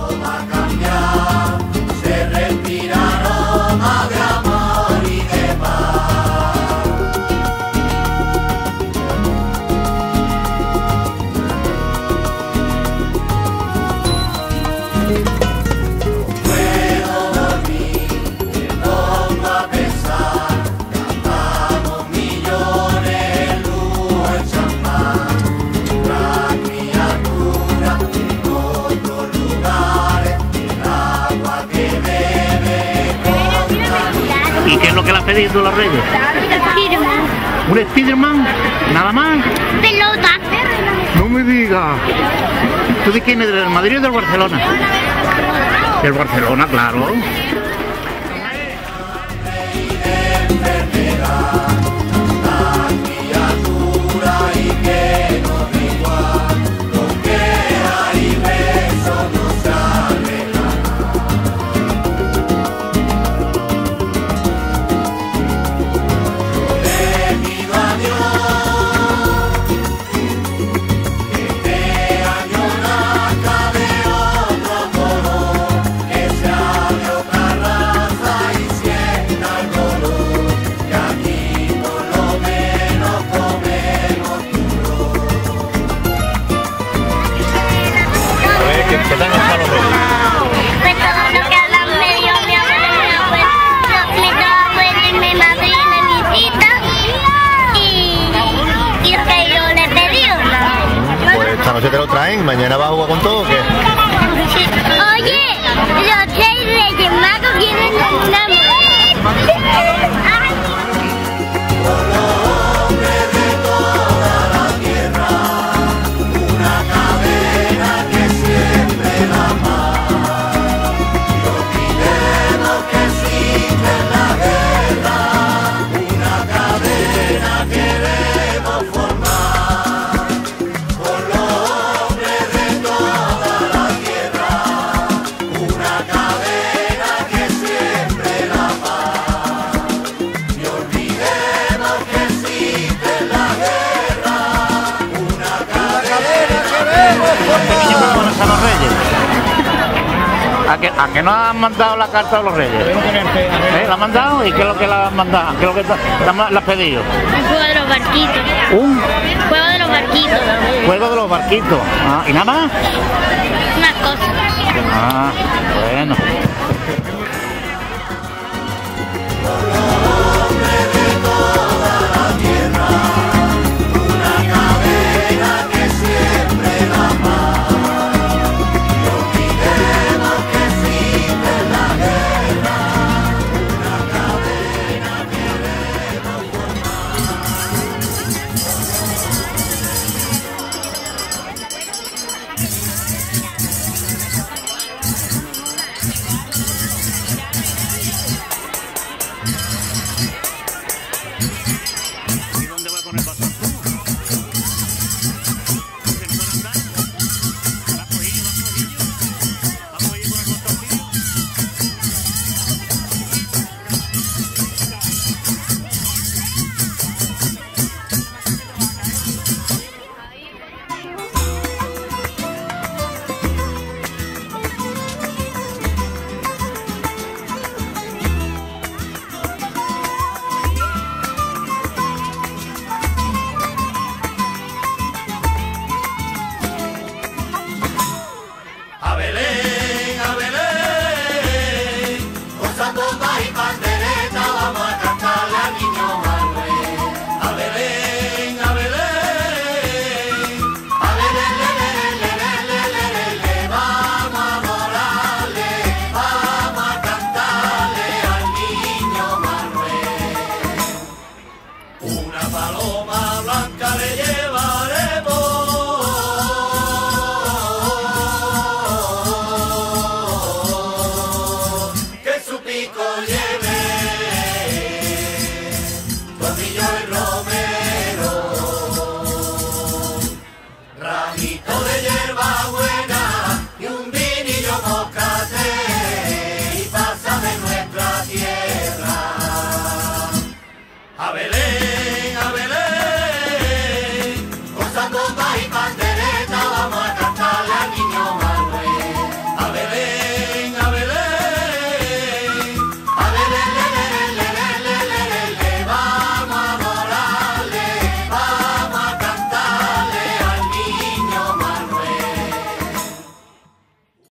¿Y qué es lo que le has pedido tú a los Reyes? Spiderman. ¿Un Spiderman? ¿Nada más? Pelota. No me digas. ¿Tú de quién eres? ¿Del Madrid o del Barcelona? Del Barcelona, claro. ¿Qué tal están los Reyes? Pues todo lo que hablan medio mi abuela, pues mi abuela y mi madrina y mi tita y lo que yo le pedí. Pues esta noche te lo traen, mañana vas a jugar con todo o qué? Oye, los 6 Reyes Magos vienen una a los Reyes. ¿A que no han mandado la carta a los Reyes? ¿La han mandado? ¿Y qué es lo que la han mandado? ¿Qué es lo que la has pedido? Un juego de los barquitos. ¿Un? Juego de los barquitos. Juego de los barquitos. Ah, ¿y nada más? Más cosas. Ah, bueno. A Belén.